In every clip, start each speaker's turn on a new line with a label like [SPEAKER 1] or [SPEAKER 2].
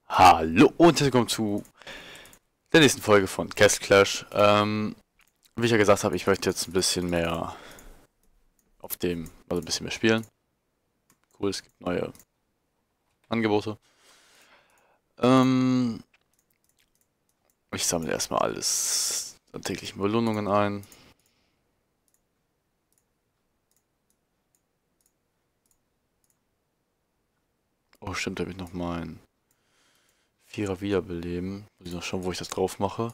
[SPEAKER 1] Hallo und herzlich willkommen zu der nächsten Folge von Castle Clash. Wie ich ja gesagt habe, ich möchte jetzt ein bisschen mehr ein bisschen mehr spielen. Cool, es gibt neue Angebote. Ähm, Ich sammle erstmal alles an täglichen Belohnungen ein. Oh, stimmt, da habe ich noch mein Vierer wiederbeleben. Muss ich noch schauen, wo ich das drauf mache.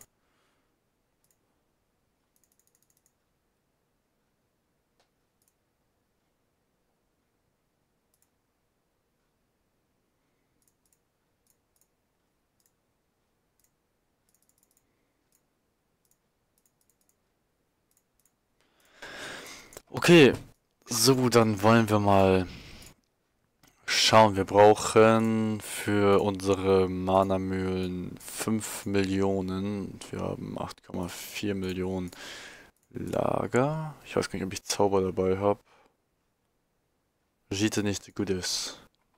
[SPEAKER 1] Okay, so, dann wollen wir mal schauen. Wir brauchen für unsere Mana-Mühlen 5 Millionen. Wir haben 8,4 Millionen Lager. Ich weiß gar nicht, ob ich Zauber dabei habe. Sieht nicht gut aus.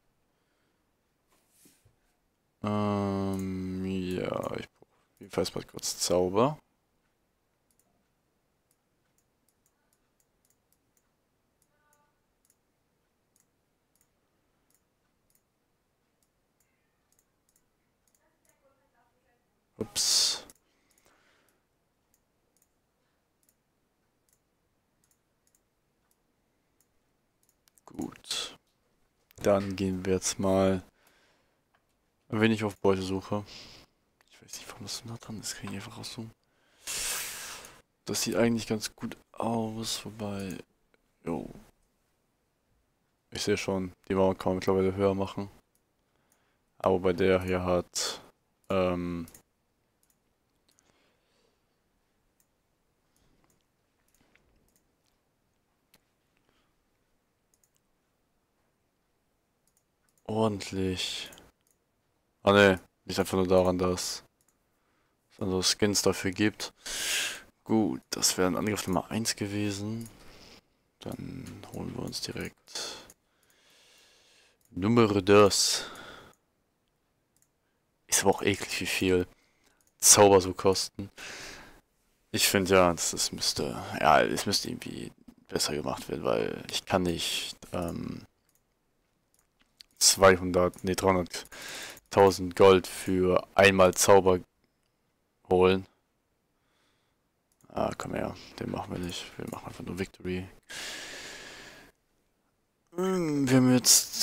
[SPEAKER 1] Ja, ich brauche jedenfalls mal kurz Zauber. Ups. Gut. Dann gehen wir jetzt mal ein wenig auf Beutesuche. Ich weiß nicht, warum das so nah dran ist. Kann ich einfach raussuchen. Das sieht eigentlich ganz gut aus, wobei. Jo. Ich sehe schon, die Mauer kann man mittlerweile höher machen. Aber bei der hier hat ordentlich. Ah ne, liegt einfach nur daran, dass es andere Skins dafür gibt. Gut, das wäre ein Angriff Nummer 1 gewesen. Dann holen wir uns direkt Nummer 2. Ist aber auch eklig, wie viel Zauber so kosten. Ich finde ja, es müsste irgendwie besser gemacht werden, weil ich kann nicht 300.000 Gold für einmal Zauber holen. Ah, komm her, den machen wir nicht. Wir machen einfach nur Victory. Wir haben jetzt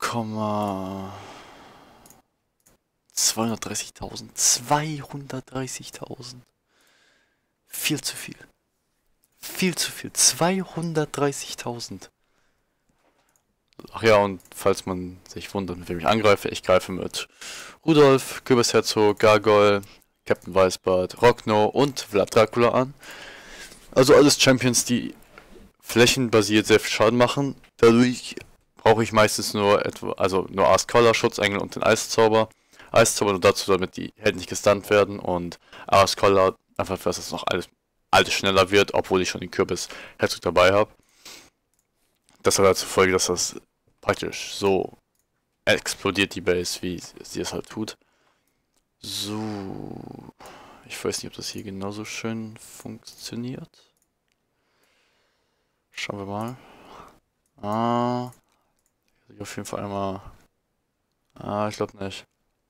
[SPEAKER 1] 230.000. 230.000. Viel zu viel. Viel zu viel. 230.000. Ach ja, und falls man sich wundert, mit wem ich angreife, ich greife mit Rudolf, Kürbisherzog, Gargoyle, Captain Weißbart, Rogno und Vlad Dracula an. Also alles Champions, die flächenbasiert sehr viel Schaden machen. Dadurch brauche ich meistens nur Ask Collar, Schutzengel und den Eiszauber. Eiszauber nur dazu, damit die Helden nicht gestunt werden und Ask Collar einfach, dass das noch alles schneller wird, obwohl ich schon den Kürbis Herzog dabei habe. Das hat halt zur Folge, dass das praktisch so explodiert die Base, wie sie es halt tut. So. Ich weiß nicht, ob das hier genauso schön funktioniert. Schauen wir mal. Ah, ich auf jeden Fall einmal. Ah, ich glaube nicht.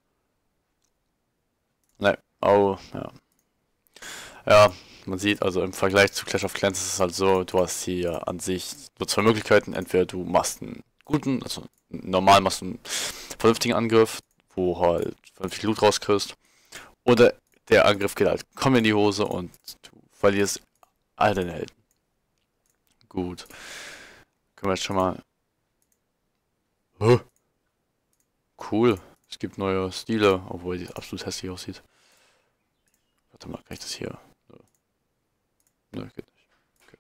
[SPEAKER 1] Ne, oh, ja. Ja, man sieht also im Vergleich zu Clash of Clans ist es halt so, du hast hier an sich nur zwei Möglichkeiten. Entweder du machst einen guten, also normal machst du einen vernünftigen Angriff, wo halt vernünftig Loot rauskriegst. Oder der Angriff geht halt komm in die Hose und du verlierst all deine Helden. Gut. Können wir jetzt schon mal. Huh, cool. Es gibt neue Stile, obwohl die absolut hässlich aussieht. Warte mal, kann ich das hier? Nö, geht nicht. Okay.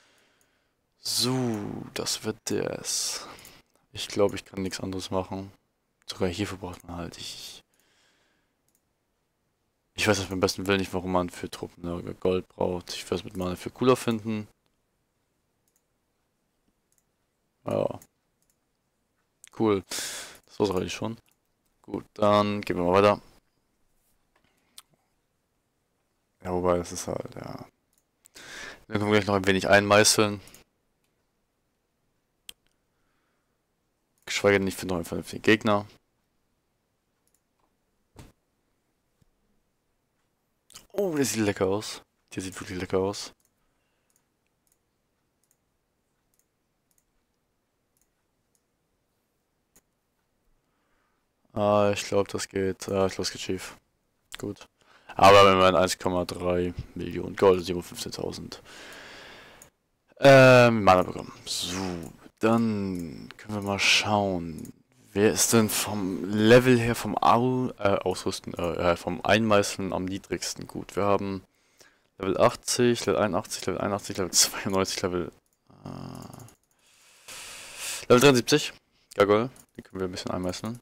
[SPEAKER 1] So, das wird das. Ich glaube, ich kann nichts anderes machen. Sogar hierfür braucht man halt. Ich weiß das beim besten Willen nicht, warum man für Truppen Gold braucht. Ich werde es mit Mana für cooler finden. Ja, cool. Das war's eigentlich schon. Gut, dann gehen wir mal weiter. Ja, wobei, das ist halt, ja. Dann können wir gleich noch ein wenig einmeißeln. Geschweige denn, ich finde noch einen vernünftigen Gegner. Oh, der sieht lecker aus. Der sieht wirklich lecker aus. Ich glaube, das geht. Ich glaube, es geht schief. Gut. Aber wenn wir 1,3 Millionen Gold, 57.000 Mana bekommen. So, dann können wir mal schauen. Wer ist denn vom Level her, vom Ausrüsten, vom Einmeißeln am niedrigsten? Gut, wir haben Level 80, Level 81, Level 81, Level 92, Level 73. Gargoyle, den können wir ein bisschen einmeißeln.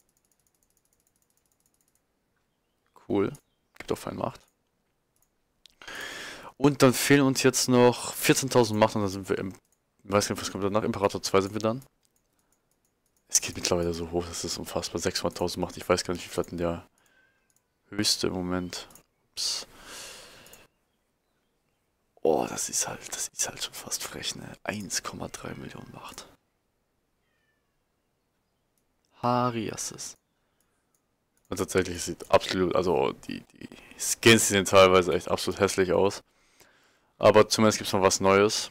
[SPEAKER 1] Cool. Gibt auch fein Macht. Und dann fehlen uns jetzt noch 14.000 Macht und dann sind wir im. Ich weiß nicht, was kommt danach? Imperator 2 sind wir dann. Es geht mittlerweile so hoch, das ist unfassbar. 600.000 Macht. Ich weiß gar nicht, wie viel hat denn der höchste im Moment. Ups. Oh, das ist halt schon fast frech, ne? 1,3 Millionen Macht. Hariasses. Und tatsächlich sieht absolut, also die Skins sehen teilweise echt absolut hässlich aus. Aber zumindest gibt es noch was Neues.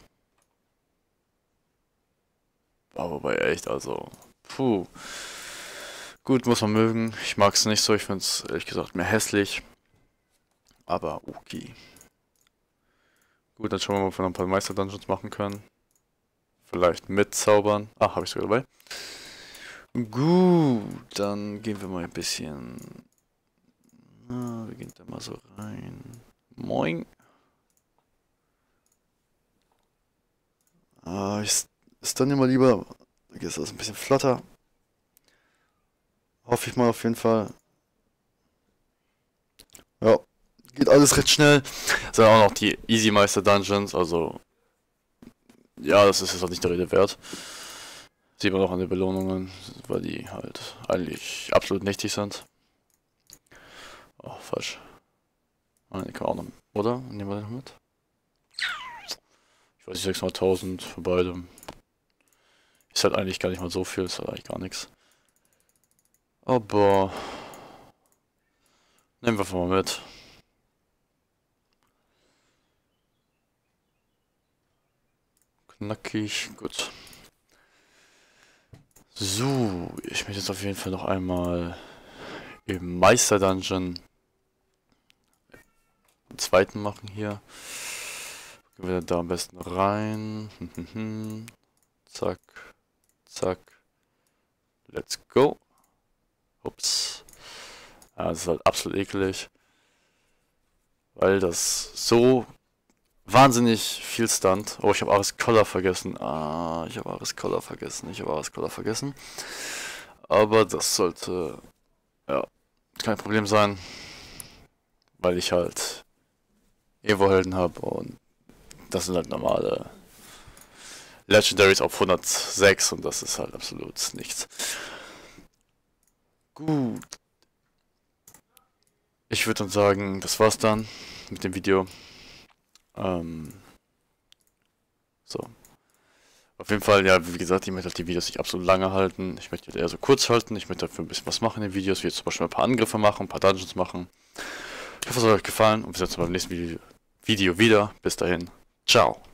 [SPEAKER 1] Aber wobei echt, also, puh. Gut, muss man mögen. Ich mag es nicht so, ich finde es ehrlich gesagt mehr hässlich. Aber okay. Gut, dann schauen wir mal, ob wir noch ein paar Meister-Dungeons machen können. Vielleicht mitzaubern. Ah, habe ich sogar dabei. Gut, dann gehen wir mal ein bisschen. Na, wir gehen da mal so rein. Moin. Ich dann immer lieber. Da geht es ein bisschen flotter. Hoffe ich mal auf jeden Fall. Ja, geht alles recht schnell. Das sind auch noch die Easy Meister Dungeons, also. Ja, das ist jetzt auch nicht der Rede wert. Sieht man auch an den Belohnungen, weil die halt eigentlich absolut nichtig sind. Oh, falsch. Ah, die kann auch noch. Oder? Nehmen wir den noch mit? Ich weiß nicht, 600.000 für beide. Ist halt eigentlich gar nicht mal so viel, ist halt eigentlich gar nichts. Aber. Nehmen wir einfach mal mit. Knackig, gut. So, ich möchte jetzt auf jeden Fall noch einmal im Meister-Dungeon einen zweiten machen hier. Gehen wir da am besten rein. Zack, zack. Let's go. Ups. Ja, das ist halt absolut eklig. Weil das so wahnsinnig viel stunt. Oh, ich habe Ares Collar vergessen. Ich habe Ares Collar vergessen. Aber das sollte ja kein Problem sein. Weil ich halt Evo-Helden habe und das sind halt normale Legendaries auf 106 und das ist halt absolut nichts. Gut. Ich würde dann sagen, das war's dann mit dem Video. So. Auf jeden Fall, ja, wie gesagt, ich möchte halt die Videos nicht absolut lange halten. Ich möchte die eher so kurz halten. Ich möchte dafür ein bisschen was machen in den Videos, wie jetzt zum Beispiel ein paar Angriffe machen, ein paar Dungeons machen. Ich hoffe, es hat euch gefallen und wir sehen uns beim nächsten Video wieder. Bis dahin, ciao.